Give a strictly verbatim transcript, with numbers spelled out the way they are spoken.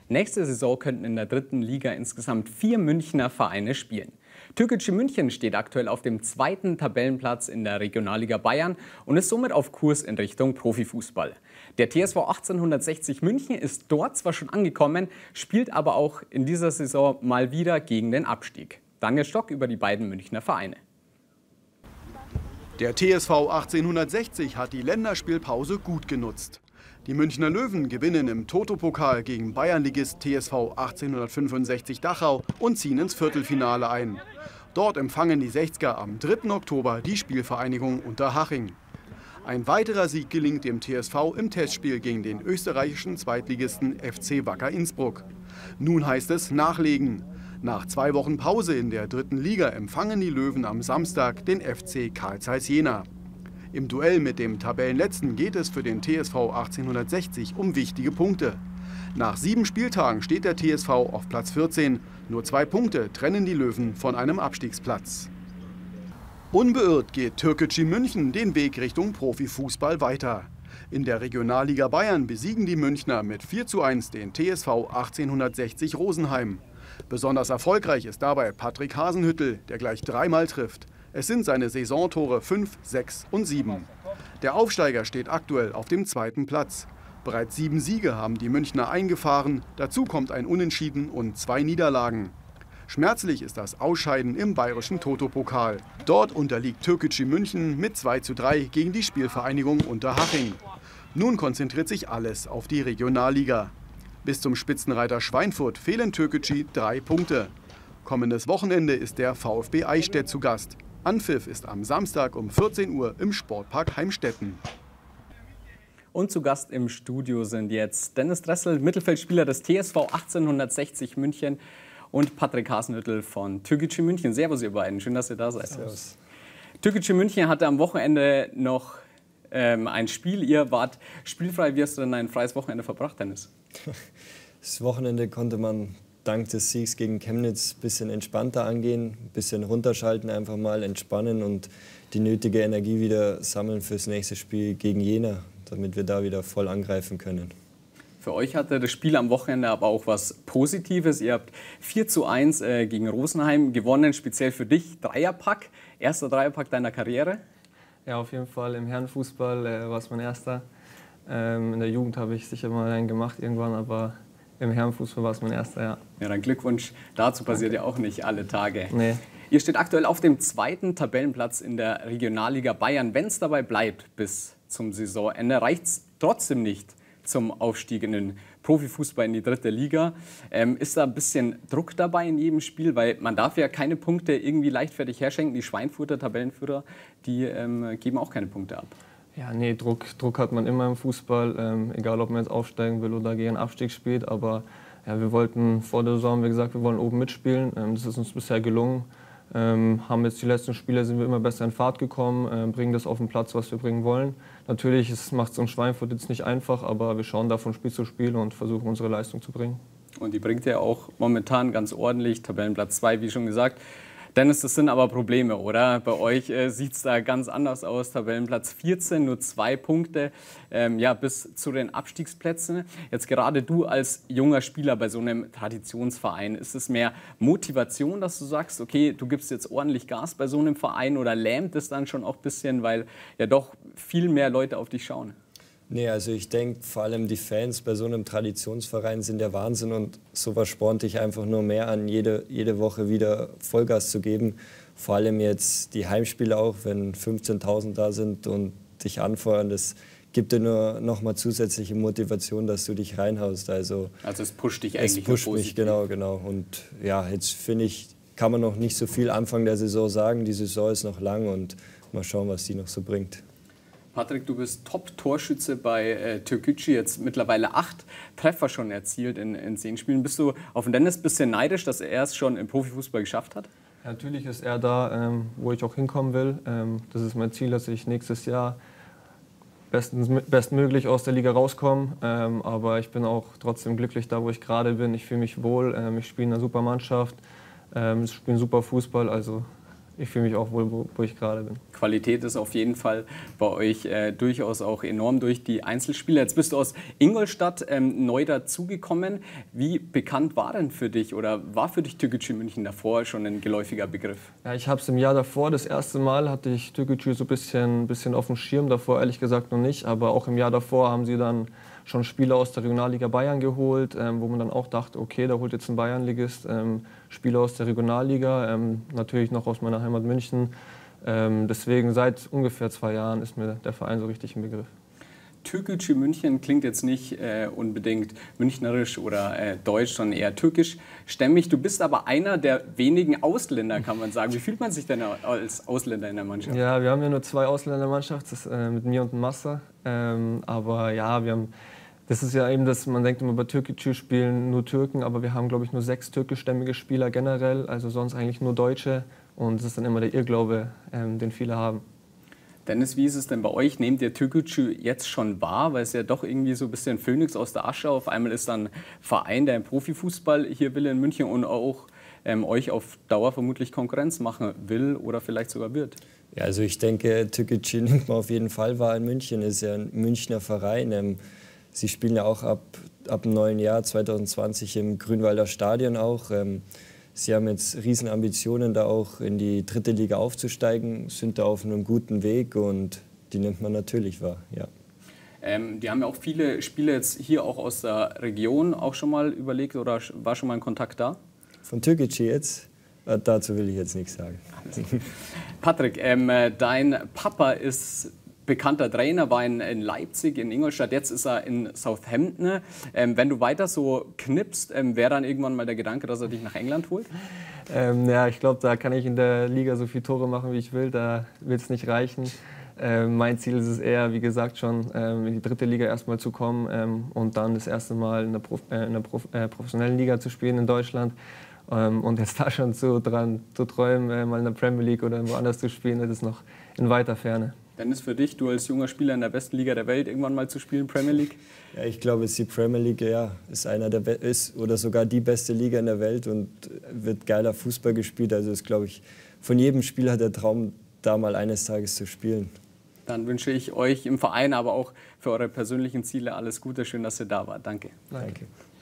Nächste Saison könnten in der dritten Liga insgesamt vier Münchner Vereine spielen. Türkgücü München steht aktuell auf dem zweiten Tabellenplatz in der Regionalliga Bayern und ist somit auf Kurs in Richtung Profifußball. Der T S V achtzehnhundertsechzig München ist dort zwar schon angekommen, spielt aber auch in dieser Saison mal wieder gegen den Abstieg. Daniel Stock über die beiden Münchner Vereine. Der T S V achtzehnhundertsechzig hat die Länderspielpause gut genutzt. Die Münchner Löwen gewinnen im Toto-Pokal gegen Bayernligist T S V achtzehnhundertfünfundsechzig Dachau und ziehen ins Viertelfinale ein. Dort empfangen die Sechziger am dritten Oktober die Spielvereinigung Unterhaching. Ein weiterer Sieg gelingt dem T S V im Testspiel gegen den österreichischen Zweitligisten F C Wacker Innsbruck. Nun heißt es nachlegen. Nach zwei Wochen Pause in der dritten Liga empfangen die Löwen am Samstag den F C Carl Zeiss Jena. Im Duell mit dem Tabellenletzten geht es für den T S V achtzehnhundertsechzig um wichtige Punkte. Nach sieben Spieltagen steht der T S V auf Platz vierzehn. Nur zwei Punkte trennen die Löwen von einem Abstiegsplatz. Unbeirrt geht Türkgücü München den Weg Richtung Profifußball weiter. In der Regionalliga Bayern besiegen die Münchner mit vier zu eins den T S V achtzehnhundertsechzig Rosenheim. Besonders erfolgreich ist dabei Patrick Hasenhüttl, der gleich dreimal trifft. Es sind seine Saisontore fünf, sechs und sieben. Der Aufsteiger steht aktuell auf dem zweiten Platz. Bereits sieben Siege haben die Münchner eingefahren, dazu kommt ein Unentschieden und zwei Niederlagen. Schmerzlich ist das Ausscheiden im bayerischen Toto-Pokal. Dort unterliegt Türkgücü München mit zwei zu drei gegen die Spielvereinigung Unterhaching. Nun konzentriert sich alles auf die Regionalliga. Bis zum Spitzenreiter Schweinfurt fehlen Türkgücü drei Punkte. Kommendes Wochenende ist der VfB Eichstätt zu Gast. Anpfiff ist am Samstag um vierzehn Uhr im Sportpark Heimstetten. Und zu Gast im Studio sind jetzt Dennis Dressel, Mittelfeldspieler des T S V achtzehnhundertsechzig München, und Patrick Hasenhüttl von Türkgücü München. Servus ihr beiden, schön, dass ihr da seid. Servus. Türkgücü München hatte am Wochenende noch ähm, ein Spiel. Ihr wart spielfrei. Wie hast du denn ein freies Wochenende verbracht, Dennis? Das Wochenende konnte man dank des Siegs gegen Chemnitz ein bisschen entspannter angehen, ein bisschen runterschalten, einfach mal entspannen und die nötige Energie wieder sammeln fürs nächste Spiel gegen Jena, damit wir da wieder voll angreifen können. Für euch hatte das Spiel am Wochenende aber auch was Positives. Ihr habt vier zu eins äh, gegen Rosenheim gewonnen, speziell für dich. Dreierpack, erster Dreierpack deiner Karriere? Ja, auf jeden Fall. Im Herrenfußball äh, war es mein erster. Ähm, in der Jugend habe ich sicher mal einen gemacht irgendwann, aber im Herrenfußball war es mein erster, ja. Ja, dann Glückwunsch. Dazu passiert Danke. Ja auch nicht alle Tage. Nee. Ihr steht aktuell auf dem zweiten Tabellenplatz in der Regionalliga Bayern. Wenn es dabei bleibt bis zum Saisonende, reicht es trotzdem nicht zum Aufstieg in den Profifußball in die dritte Liga. Ähm, ist da ein bisschen Druck dabei in jedem Spiel? Weil man darf ja keine Punkte irgendwie leichtfertig herschenken. Die Schweinfurter Tabellenführer, die ähm, geben auch keine Punkte ab. Ja, nee, Druck, Druck hat man immer im Fußball, ähm, egal ob man jetzt aufsteigen will oder gegen Abstieg spielt. Aber ja, wir wollten vor der Saison, haben wir gesagt, wir wollen oben mitspielen. Ähm, das ist uns bisher gelungen. Ähm, haben jetzt die letzten Spiele, sind wir immer besser in Fahrt gekommen, äh, bringen das auf den Platz, was wir bringen wollen. Natürlich macht es uns Schweinfurt jetzt nicht einfach, aber wir schauen da von Spiel zu Spiel und versuchen unsere Leistung zu bringen. Und die bringt ja auch momentan ganz ordentlich, Tabellenplatz zwei, wie schon gesagt. Dennis, das sind aber Probleme, oder? Bei euch äh, sieht es da ganz anders aus. Tabellenplatz vierzehn, nur zwei Punkte ähm, ja, bis zu den Abstiegsplätzen. Jetzt gerade du als junger Spieler bei so einem Traditionsverein, ist es mehr Motivation, dass du sagst, okay, du gibst jetzt ordentlich Gas bei so einem Verein, oder lähmt es dann schon auch ein bisschen, weil ja doch viel mehr Leute auf dich schauen? Nee, also ich denke, vor allem die Fans bei so einem Traditionsverein sind der Wahnsinn und sowas spornt dich einfach nur mehr an, jede, jede Woche wieder Vollgas zu geben. Vor allem jetzt die Heimspiele auch, wenn fünfzehntausend da sind und dich anfeuern, das gibt dir nur noch mal zusätzliche Motivation, dass du dich reinhaust. Also, also es pusht dich eigentlich. Es pusht mich, genau, genau. Und ja, jetzt finde ich, kann man noch nicht so viel Anfang der Saison sagen. Die Saison ist noch lang und mal schauen, was die noch so bringt. Patrick, du bist Top-Torschütze bei äh, Türkgücü, jetzt mittlerweile acht Treffer schon erzielt in, in zehn Spielen. Bist du auf den Dennis ein bisschen neidisch, dass er es schon im Profifußball geschafft hat? Ja, natürlich ist er da, ähm, wo ich auch hinkommen will. Ähm, das ist mein Ziel, dass ich nächstes Jahr bestens, bestmöglich aus der Liga rauskomme. Ähm, aber ich bin auch trotzdem glücklich da, wo ich gerade bin. Ich fühle mich wohl, ähm, ich spiele in einer super Mannschaft, ähm, ich spiele super Fußball. Also ich fühle mich auch wohl, wo, wo ich gerade bin. Qualität ist auf jeden Fall bei euch äh, durchaus auch enorm durch die Einzelspieler. Jetzt bist du aus Ingolstadt ähm, neu dazugekommen. Wie bekannt war denn für dich oder war für dich Türkgücü München davor schon ein geläufiger Begriff? Ja, ich habe es im Jahr davor, das erste Mal hatte ich Türkgücü so ein bisschen, bisschen auf dem Schirm, davor ehrlich gesagt noch nicht. Aber auch im Jahr davor haben sie dann schon Spieler aus der Regionalliga Bayern geholt, ähm, wo man dann auch dachte, okay, da holt jetzt ein Bayernligist ähm, Spieler aus der Regionalliga, ähm, natürlich noch aus meiner Heimat München. Ähm, deswegen seit ungefähr zwei Jahren ist mir der Verein so richtig ein Begriff. Türkgücü München klingt jetzt nicht äh, unbedingt münchnerisch oder äh, deutsch, sondern eher türkischstämmig. Du bist aber einer der wenigen Ausländer, kann man sagen. Wie fühlt man sich denn als Ausländer in der Mannschaft? Ja, wir haben ja nur zwei Ausländer in der Mannschaft, das, äh, mit mir und dem Massa. Ähm, aber ja, wir haben, das ist ja eben das, man denkt immer, bei Türkgücü spielen nur Türken, aber wir haben, glaube ich, nur sechs türkischstämmige Spieler generell, also sonst eigentlich nur Deutsche. Und das ist dann immer der Irrglaube, ähm, den viele haben. Dennis, wie ist es denn bei euch? Nehmt ihr Türkgücü jetzt schon wahr? Weil es ja doch irgendwie so ein bisschen Phönix aus der Asche. Auf einmal ist dann ein Verein, der im Profifußball hier will in München und auch ähm, euch auf Dauer vermutlich Konkurrenz machen will oder vielleicht sogar wird. Ja, also ich denke, Türkgücü nimmt man auf jeden Fall wahr in München. Ist ja ein Münchner Verein. Ähm, sie spielen ja auch ab, ab dem neuen Jahr zwanzig zwanzig im Grünwalder Stadion auch. Ähm, Sie haben jetzt riesen Ambitionen, da auch in die dritte Liga aufzusteigen, sind da auf einem guten Weg und die nimmt man natürlich wahr, ja. Ähm, die haben ja auch viele Spieler jetzt hier auch aus der Region auch schon mal überlegt oder war schon mal ein Kontakt da? Von Türkgücü jetzt? Äh, dazu will ich jetzt nichts sagen. Patrick, ähm, dein Papa ist bekannter Trainer, war in, in Leipzig, in Ingolstadt, jetzt ist er in Southampton. Ähm, wenn du weiter so knippst, ähm, wäre dann irgendwann mal der Gedanke, dass er dich nach England holt? Ähm, ja, ich glaube, da kann ich in der Liga so viele Tore machen, wie ich will. Da wird es nicht reichen. Ähm, mein Ziel ist es eher, wie gesagt, schon ähm, in die dritte Liga erstmal zu kommen ähm, und dann das erste Mal in der, Prof äh, in der Prof äh, professionellen Liga zu spielen in Deutschland. Ähm, und jetzt da schon zu, dran zu träumen, äh, mal in der Premier League oder woanders zu spielen, das ist noch in weiter Ferne. Dann ist für dich, du als junger Spieler in der besten Liga der Welt, irgendwann mal zu spielen, Premier League? Ja, ich glaube, es ist die Premier League, ja, ist einer der Be ist oder sogar die beste Liga in der Welt und wird geiler Fußball gespielt. Also ist, glaube ich, von jedem Spieler der Traum, da mal eines Tages zu spielen. Dann wünsche ich euch im Verein, aber auch für eure persönlichen Ziele alles Gute. Schön, dass ihr da wart. Danke. Danke. Danke.